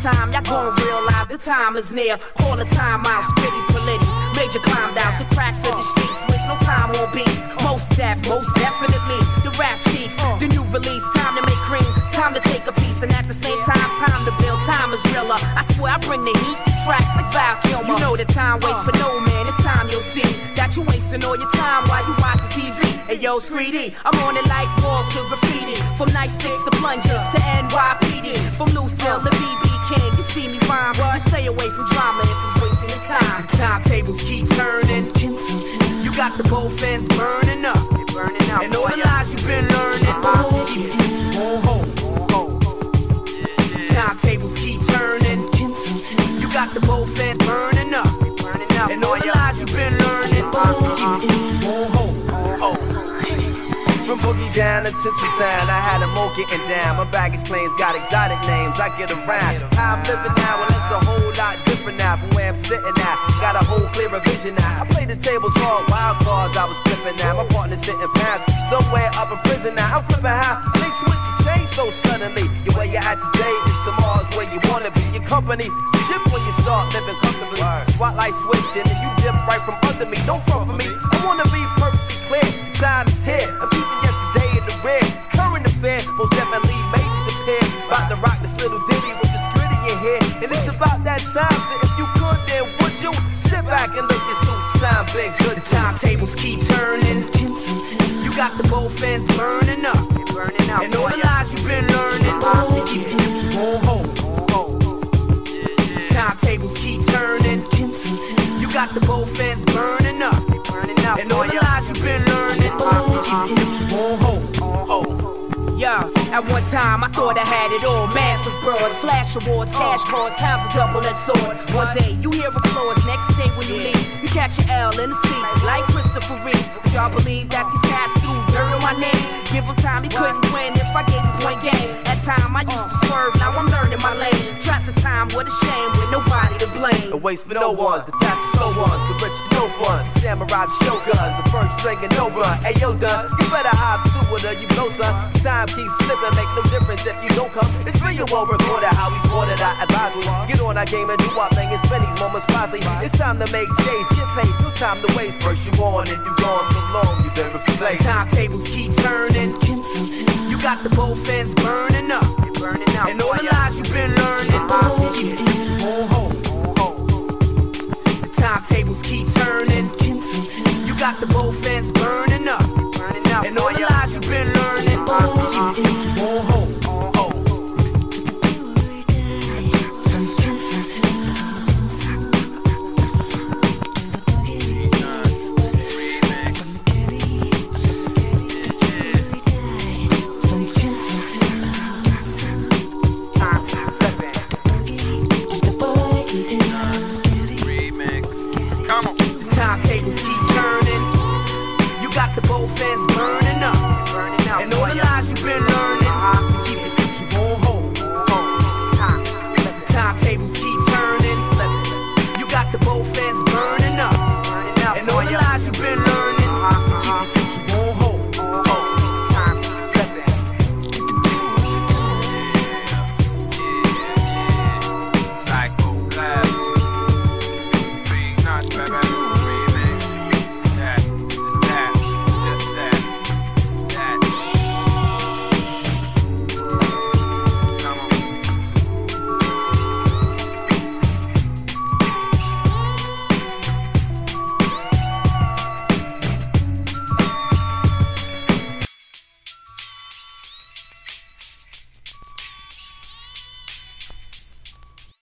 time, y'all gon' realize the time is near. Call the time out, pretty polity. Major climbed out the cracks of the streets, with no time on beat. Most definitely, the rap chief. The new release, time to make cream, time to take a piece, and at the same time to build. Time is realer. I swear I bring the heat, tracks like Val Kilmer. You know that time waits for no man. In time you'll see that you wasting all your time while you watching TV. Hey yo, Screedy, I'm on it like walls to graffiti. From night sticks to plungers to NYPD. From Lucille to BB King, you see me rhyme. You stay away from drama if it's wasting your time. Timetables keep turning. You got the both ends burning up. And all the lies you've been learning. Timetables keep turning. You got the both ends burning up. And all the lies you've been learning. From Boogie down to Tinseltown, I had them all getting down. My baggage claims got exotic names, I get around. How I'm living now, well it's a whole lot different now from where I'm sitting now. Got a whole clearer vision now. I play the tables hard, wild cards I was flipping now. My partner's sitting pounds, somewhere up in prison now. I'm flipping how they switch and change so suddenly. Your way you're at today is tomorrow's where you wanna be. Your company ship when you start living comfortably. Spotlight switching and you dip right from under me. Don't front for me, I wanna be perfectly clear. Time is here, I'm keeping yesterday in the rear. Current affair, most definitely major to pair. About to rock this little ditty with the gritty in here. And it's about that time, so if you could, then would you sit back and look your suits? Time been good. The timetables keep turning. You got the both ends burning up. And all the lies you've been learning. Timetables keep turning. You got the both ends burning up. And all the lies you've been learning. Yeah, at one time I thought I had it all. Massive broad, flash awards, cash cards, time to double that sword. One day you hear applause, next day when you leave, you catch your L in the seat, like Christopher Reeve. Y'all believe that these cats threw dirt on my name? Give him time, he couldn't win if I gave him one game. At time I used to swerve, now I'm learning my lane. Trapped the time, what a shame, with nobody to blame. A waste for no one, the fat slow ones, the rich no fun. Samurai shoguns, the first string and no run. Hey yo, done, you better hop to it or you know son. Time keeps slipping, make no difference if you don't come. It's real well recorded how we scored it, I advise we get on our game and do our thing and spend these moments wisely. It's time to make J's, get paid, no time to waste. First you on and you gone so long, you never be late. Timetables keep turning. You got the both ends burning up. And all the lies you've been learning.